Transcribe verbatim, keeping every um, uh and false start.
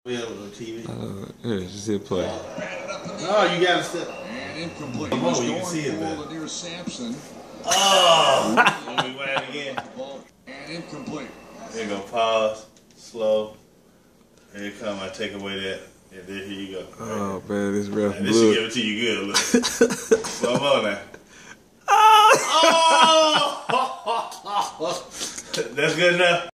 We have on T V. Uh, yeah, just hit play. No, you gotta step. And incomplete. Come on, you can see it better. Near Sampson. Oh! Let me whack again. And incomplete. Then go pause, slow. Here it come. I take away that, and then here you go. Oh man, this ref And this should blue. give it to you good. Look. Slow mo now. Oh! That's good enough.